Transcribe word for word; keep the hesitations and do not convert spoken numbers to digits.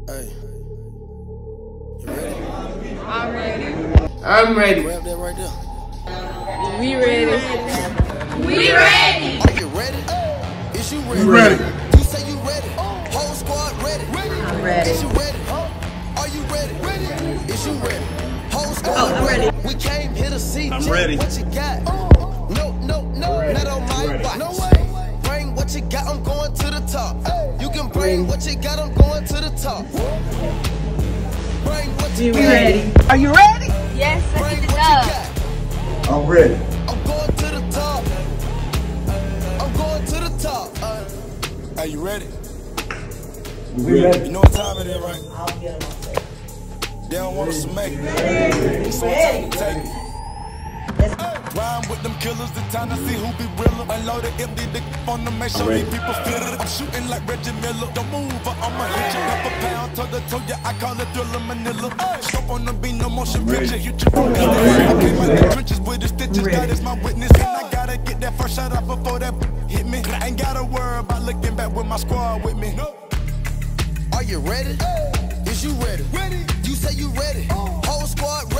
Hey, you ready? I'm ready. I'm ready. Grab that right there. We ready. We ready. Are you ready? Is you ready? You ready? You say you ready. Whole squad ready. I'm ready. Is you ready? Are you ready? Is you ready? Whole squad Oh, I'm ready. We came here to see. I'm ready. What you got? No, no, no, not on my watch. No way. Bring what you got, I'm going to the top. You can bring what you got, I'm going to the top. Bring what you We got. ready. Are you ready? Yes, Bring let's what get you it up. got. I'm ready. I'm going to the top. I'm going to the top. Uh, are you ready? We ready. You know what time it is, right? They don't want us to make it. So it's time to take it. Rhyme with them killers, the time to see who be realer. Unload it, empty the on them, make sure these people feel it. I'm shooting like Reggie Miller. Don't move, or I'ma hit you up a pound. Toe to toe, yeah, I call it Thriller Manila. Scope on the beat, no motion picture. Hit you from the I came out the trenches with the stitches. God is my witness, and I gotta get that first shot up before that hit me. I ain't gotta worry about looking back with my squad with me. Are you ready? Is you ready? Ready. You say you ready. Whole squad ready.